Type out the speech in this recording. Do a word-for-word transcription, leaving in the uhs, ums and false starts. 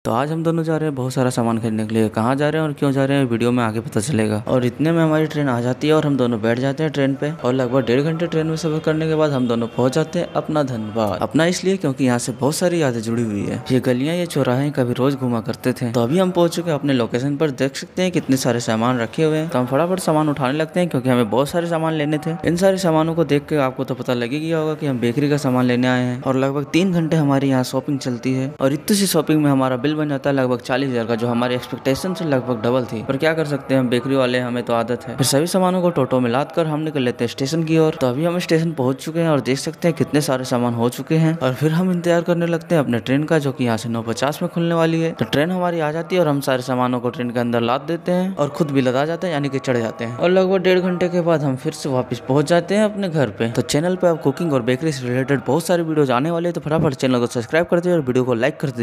तो आज हम दोनों जा रहे हैं बहुत सारा सामान खरीदने के लिए। कहाँ जा रहे हैं और क्यों जा रहे हैं वीडियो में आगे पता चलेगा। और इतने में हमारी ट्रेन आ जाती है और हम दोनों बैठ जाते हैं ट्रेन पे और लगभग डेढ़ घंटे ट्रेन में सफर करने के बाद हम दोनों पहुंच जाते हैं अपना धनबाद। अपना इसलिए क्योंकि यहाँ से बहुत सारी यादें जुड़ी हुई है। ये गलियाँ ये चौराहे कभी रोज घुमा करते थे। तो अभी हम पहुंच चुके हैं अपने लोकेशन पर। देख सकते हैं कितने सारे सामान रखे हुए हैं। तो हम फटाफट सामान उठाने लगते हैं क्योंकि हमें बहुत सारे सामान लेने थे। इन सारे सामानों को देख के आपको तो पता लग ही गया होगा कि हम बेकरी का सामान लेने आए हैं। और लगभग तीन घंटे हमारी यहाँ शॉपिंग चलती है और इतनी सी शॉपिंग में हमारा बिल बन जाता है लगभग चालीस हजार का, जो हमारी एक्सपेक्टेशन से लगभग डबल थी। पर क्या कर सकते हैं, हम बेकरी वाले, हमें तो आदत है। फिर सभी सामानों को टोटो में लाद कर हम निकल लेते हैं स्टेशन की ओर। तो अभी हम स्टेशन पहुंच चुके हैं और देख सकते हैं कितने सारे सामान हो चुके हैं। और फिर हम इंतजार करने लगते हैं अपने ट्रेन का, जो कि यहाँ से नौ पचास में खुलने वाली है। तो ट्रेन हमारी आ जाती है और हम सारे सामानों को ट्रेन के अंदर लाद देते हैं और खुद भी लदा जाते हैं, यानी कि चढ़ जाते हैं। और लगभग डेढ़ घंटे के बाद हम फिर से वापस पहुंच जाते हैं अपने घर पे। तो चैनल पे अब कुकिंग और बेकरी से रिलेटेड बहुत सारे वीडियोज आने वाले हैं, तो फटाफट चैनल को सब्सक्राइब कर दीजिए और वीडियो को लाइक कर दीजिए।